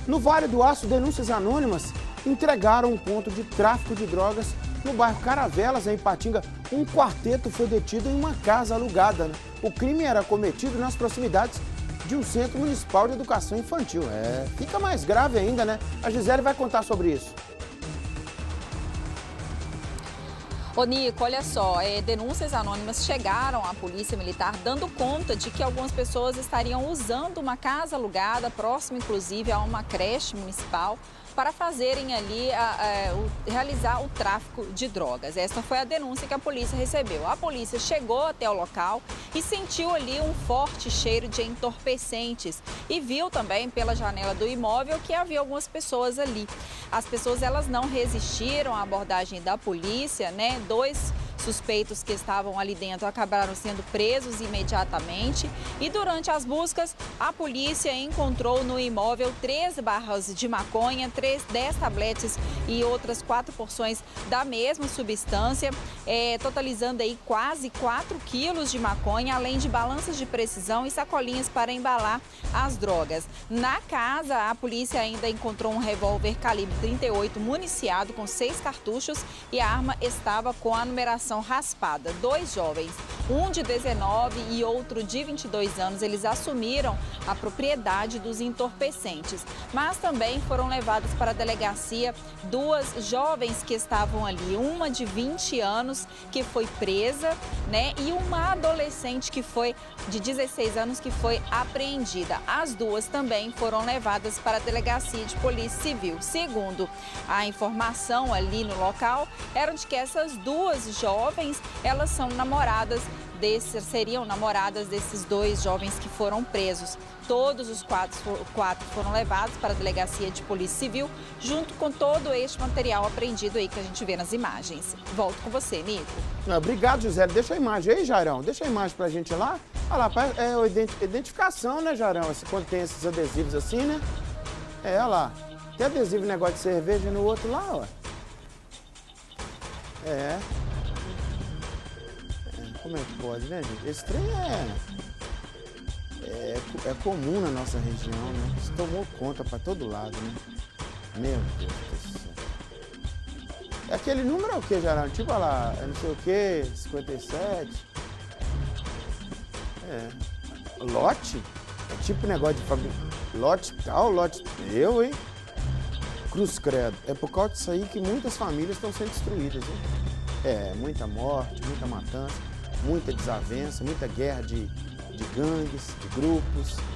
No Vale do Aço, denúncias anônimas entregaram um ponto de tráfico de drogas no bairro Caravelas, em Ipatinga. Um quarteto foi detido em uma casa alugada. O crime era cometido nas proximidades de um centro municipal de educação infantil. Fica mais grave ainda, né? A Gisele vai contar sobre isso. Ô Nico, olha só, denúncias anônimas chegaram à Polícia Militar dando conta de que algumas pessoas estariam usando uma casa alugada, próxima inclusive a uma creche municipal, para fazerem ali, realizar o tráfico de drogas. Essa foi a denúncia que a polícia recebeu. A polícia chegou até o local e sentiu ali um forte cheiro de entorpecentes e viu também pela janela do imóvel que havia algumas pessoas ali. As pessoas, elas não resistiram à abordagem da polícia, né? Dois suspeitos que estavam ali dentro acabaram sendo presos imediatamente e durante as buscas a polícia encontrou no imóvel 3 barras de maconha, 10 tabletes e outras 4 porções da mesma substância, totalizando aí quase 4 quilos de maconha, além de balanças de precisão e sacolinhas para embalar as drogas. Na casa, a polícia ainda encontrou um revólver calibre 38 municiado com 6 cartuchos e a arma estava com a numeração raspada. 2 jovens, um de 19 e outro de 22 anos, eles assumiram a propriedade dos entorpecentes, mas também foram levados para a delegacia 2 jovens que estavam ali, uma de 20 anos que foi presa, né, e uma adolescente que foi de 16 anos que foi apreendida. As 2 também foram levadas para a delegacia de polícia civil. Segundo a informação ali no local, eram de que essas 2 jovens, elas são seriam namoradas desses 2 jovens que foram presos. Todos os 4 foram levados para a delegacia de polícia civil, junto com todo este material apreendido aí que a gente vê nas imagens. Volto com você, Nico. Obrigado, Gisele. Deixa a imagem aí, Jairão. Deixa a imagem pra gente lá. Olha lá, é identificação, né, Jairão? Quando tem esses adesivos assim, né? Olha lá. Tem adesivo, negócio de cerveja no outro lá, ó. Como é que pode, né, gente? Esse trem é comum na nossa região, né? Isso tomou conta pra todo lado, né? Meu Deus do céu. Aquele número é o que, Jarão? Tipo, olha lá, não sei o que, 57. Lote? É tipo negócio de fabricar. Lote tal, lote teu, hein? Cruz credo. É por causa disso aí que muitas famílias estão sendo destruídas, hein? Muita morte, muita matança, muita desavença, muita guerra de gangues, de grupos.